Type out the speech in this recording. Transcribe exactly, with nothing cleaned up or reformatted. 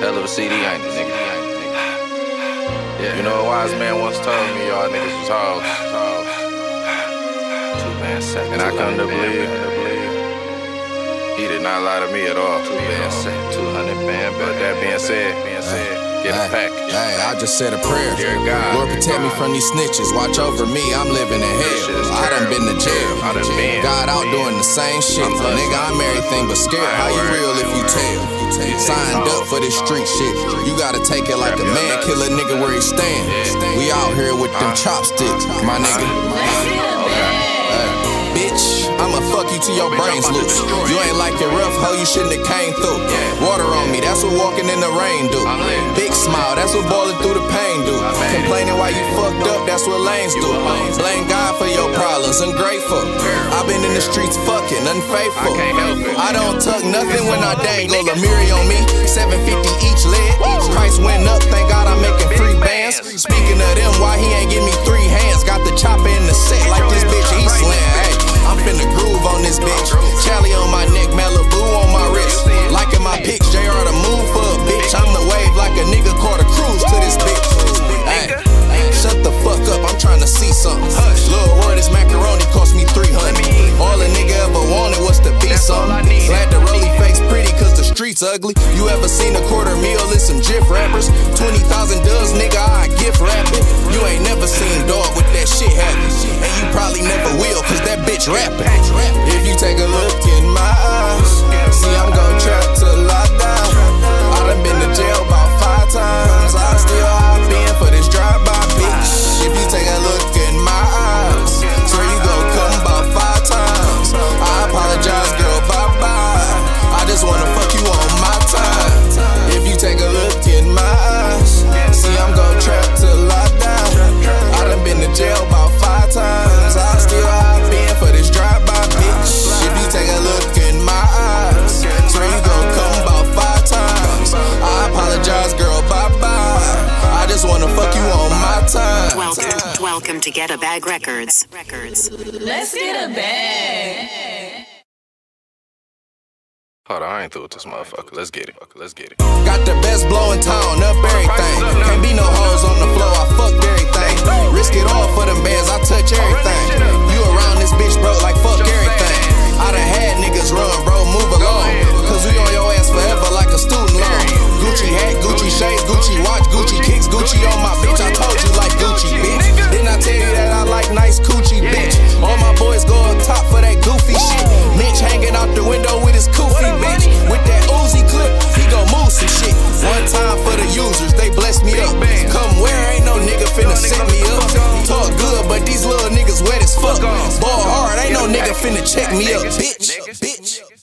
hell of a C D, ain't it, nigga? Yeah. You know, a wise man once told me y'all niggas was hoes. Two man set. And I come to believe he did not lie to me at all. Two man set, two hundred band. But that being said, being said, get a pack. Hey, I just said a prayer. Dear God, Lord, protect me from these snitches. Watch over me, I'm living in hell. I done been to jail. I done been. God out doing the same shit. Nigga, I'm everything but scared. How you real if you tell? Signed up for this street shit. You gotta take it like a man. Kill a nigga where he stand. We out here with them chopsticks, my nigga. Bitch, I'ma fuck you till your brains loose. You ain't like your rough hoe, you shouldn't have came through. Water on me, that's what walking in the rain do. Big smile, that's what boiling through the pain do. Complaining why you fucked up, that's what lanes do. Blame God for your problems, ungrateful. I've been in the streets fucking, unfaithful. I don't tuck nothing when I dangle a Miri on me. seven fifty each leg. Price went up, thank God I'm making free bands. Speaking of them, why he ain't give me three hands? Got the chopper in the set like this bitch Eastland. Hey, I'm finna groove on this bitch. Charlie on my neck, Malibu on my wrist. Liking my pics, J R the move for a bitch. I'm the wave like a nigga caught a cruise to this bitch. Hey, shut the fuck up, I'm trying to see something. Little word, this macaroni cost me three hundred. All a nigga ever wanted was to be something. Glad the rollie face pretty cause the streets ugly. You ever seen a quarter meal in some Jif rappers? twenty thousand dubs, nigga, I gift rapping. You ain't never seen dog with that shit happen. And you probably never will cause that bitch rapping. If you take a look in my eyes, see I'm gon' trap till I die. I done been to jail about five times. I still hop in for this drive-by bitch. If you take a look in my eyes, swear you gon' come about five times. I apologize, girl, bye-bye. I just wanna fuck you on my time. If you take a look in my eyes, see I'm gon' trap till I die. I done been to jail about five times. I still hop in for this drive-by bitch. If you take a look in my eyes, swear you gon' come about five times. I apologize, girl, bye-bye. I just wanna fuck you on my time. Welcome, welcome to Get a Bag Records. Records. Let's get a bag. Hold on, I ain't through with this motherfucker. Let's get it. Let's get it. Got the best blow in town, up everything. Can't be no hoes on the floor, I fucked everything. Risk it all for them bands, I touch everything. You around this bitch, bro, like fuck everything. I done had niggas run, bro, move along. Cause we on your ass forever like a student loan. Gucci hat, Gucci shades, Gucci watch, Gucci kicks, Gucci on my bitch. I told you like Gucci, bitch. Didn't I tell you that I like nice coochie, bitch? All my boys go up top for that goofy shit. Mitch hanging out the window with his koofy, bitch. With that Uzi clip, he gon' move some shit. One time for the users, they blessed me up. Come where ain't no nigga finna set me up. Talk good, but these little niggas wet as fuck. Ball hard, ain't no nigga finna check me up, bitch. Bitch.